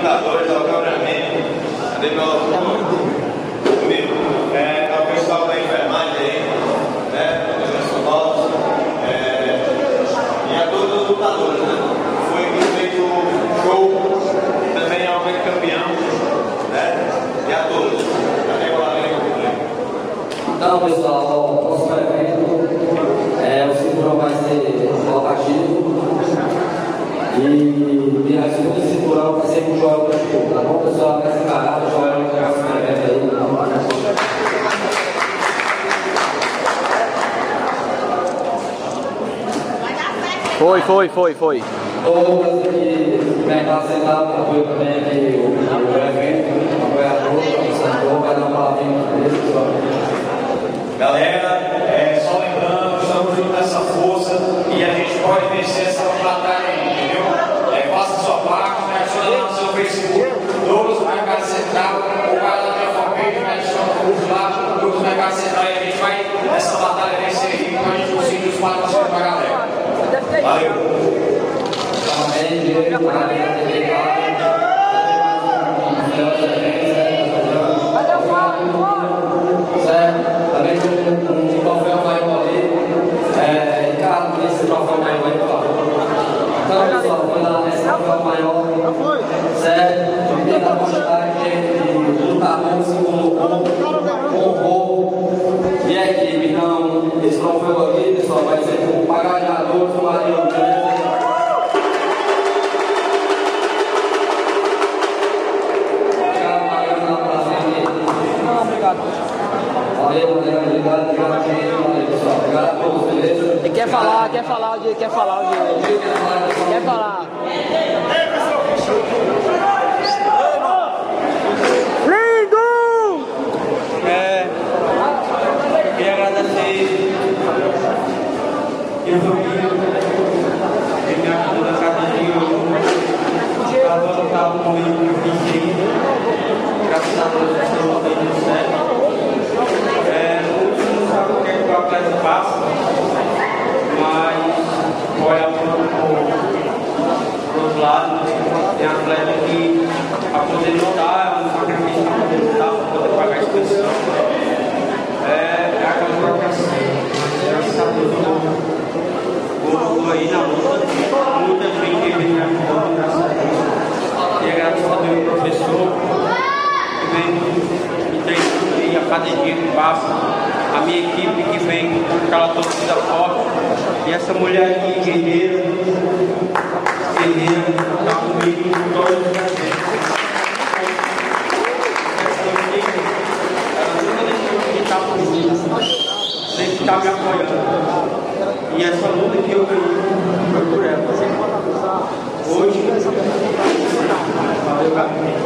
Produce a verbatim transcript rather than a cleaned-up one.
computadores, ao cameraman, cadê meu comigo? É, ao pessoal da enfermagem aí, né? Os novos, é, e a todos os lutadores, né? Foi feito um show, também ao ver campeão, né? E a todos. Cadê o amigo público? Então, pessoal, o próximo evento é o cinturão vai ser rotativo e a segunda cinturão vai ser com o Joel da Show, tá bom, pessoal? Vai ser parado, o Joel vai jogar o próximo evento aí, tá bom? Foi, foi, foi, foi. Todos aqui que vem estar sentado, apoio também aqui o, o evento, o apoiador, o senador, vai dar uma palavrinha para eles, pessoal. Galera, é, só lembrando, estamos juntos nessa força e a gente pode vencer essa batalha aí, entendeu? É, faça a sua parte, me adiciona lá no seu Facebook, Douglas Mercado Central, ou vai lá na minha fanpage, me adiciona no curso lá, Douglas Mercado Central, e a gente vai nessa batalha vencer aí, para a gente conseguir os patrocínios para a galera. Valeu! Certo? Também tem um troféu maior ali. É, Ricardo, esse troféu maior aí, por favor. Então, pessoal, foi lá, esse troféu maior. Certo? Vamos tentar mostrar que ele lutador se colocou, honrou. E a equipe, então, esse troféu aqui, pessoal, vai ser com o pagador do Marinho. Valeu, valeu, obrigado, obrigado, valeu, pessoal. Obrigado a todos, beleza? E quer falar, quer falar, de, quer falar, de, quer falar. Lindo! É, queria agradecer eu família, que me ajudou na academia, agora eu estava com ele no fim, graças a Deus, eu estou bem certo. É, muitos não sabem o que é que o atleta passa, mas olha para o outro lado, tem atleta que para poder lutar, é um sacrifício para poder lutar, para poder pagar a exposição. É, é aquela progressão. Graças a Deus, eu estou aí na luta, muita gente me ajudou, graças a Deus. E agradeço a Deus, professor, que vem me treinando aí, a cada dia que passa, a minha equipe que vem com aquela torcida forte, e essa mulher aqui, guerreira, guerreira, está comigo em todos os eventos. Sempre está me apoiando. E essa luta que eu ganhei foi por ela. Hoje, valeu,